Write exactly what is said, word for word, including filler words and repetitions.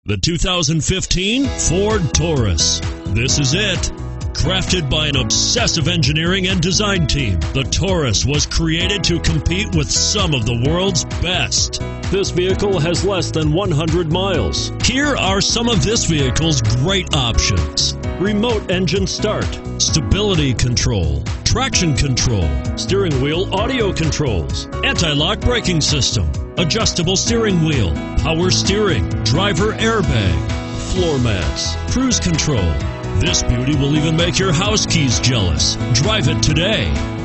The two thousand fifteen Ford Taurus. This is it. Crafted by an obsessive engineering and design team, the Taurus was created to compete with some of the world's best. This vehicle has less than one hundred miles. Here are some of this vehicle's great options: remote engine start, stability control, traction control, steering wheel audio controls, anti-lock braking system, adjustable steering wheel, power steering, driver airbag, floor mats, cruise control. This beauty will even make your house keys jealous. Drive it today.